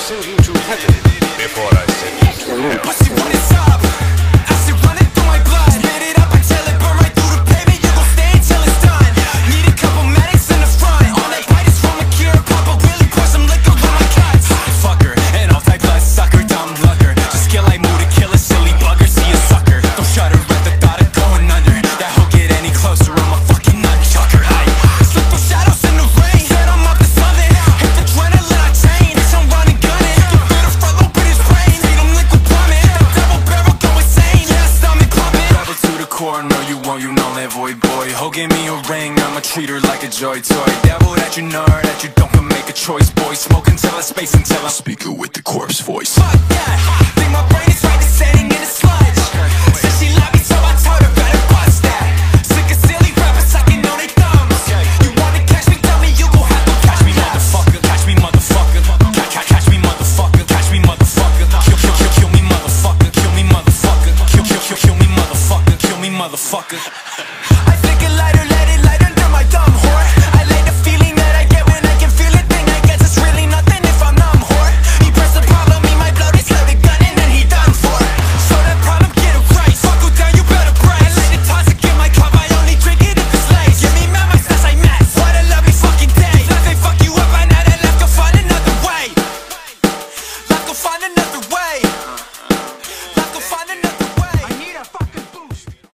send you to heaven before I send you to hell. Pussy when it's up, acid running through my blood. Spit it up until it burn right through the pavement. You gon' stay until it's done. Need a couple medics in the front. All that bite is from a cure. Pop a wheelie, pour some liquor on my cuts. Fuck her, an all-type blood sucker, dumb lugger. Just skill like mood to kill a silly bugger. See a sucker, don't shudder at the thought of going under. That hoe get any closer, I'm a fucking nunchucker. Slip through shadows in the rain. Said I'm up to something. Hit the adrenaline, I chain. Bitch, I'm running, gunning. Get rid of front loop in his brain. Feed him liquid plumbing. That double barrel go insane. Yeah, stomach pumping. Rebel to the core, no you won't, you know that void boy. Ho, give me a ring, I'ma treat her like a joy toy. Devil that you know, that you don't can make a choice, boy. Smoke until I space, until I'm speaking with the corpse voice. Fuck that, think my brain is right, descending in a sludge. Said she love me, so I told her better bust that. Sick of silly rappers sucking on their thumbs. You wanna catch me, tell me you gon' have to catch me, motherfucker. Catch me, motherfucker. Catch me, motherfucker. Catch me, motherfucker. Kill me, motherfucker. Kill me, motherfucker. Kill me, motherfucker. Kill me, motherfucker.